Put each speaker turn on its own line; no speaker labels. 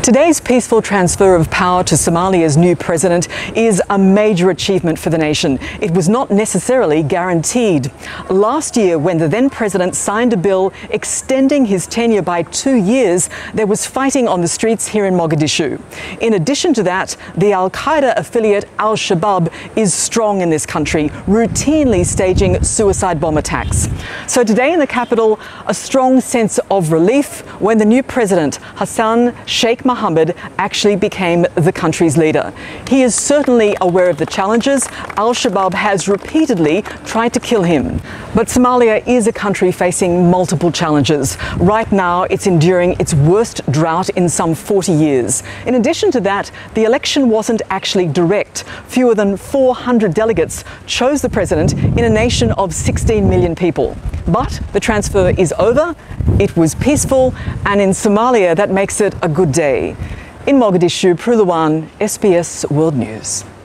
Today's peaceful transfer of power to Somalia's new president is a major achievement for the nation. It was not necessarily guaranteed. Last year, when the then president signed a bill extending his tenure by 2 years, there was fighting on the streets here in Mogadishu. In addition to that, the Al-Qaeda affiliate Al-Shabaab is strong in this country, routinely staging suicide bomb attacks. So today in the capital, a strong sense of relief when the new president, Hassan Sheik Mohamud, actually became the country's leader. He is certainly aware of the challenges. Al-Shabaab has repeatedly tried to kill him. But Somalia is a country facing multiple challenges. Right now, it's enduring its worst drought in some 40 years. In addition to that, the election wasn't actually direct. Fewer than 400 delegates chose the president in a nation of 16 million people. But the transfer is over, it was peaceful, and in Somalia that makes it a good day. In Mogadishu, Prulawan, SBS World News.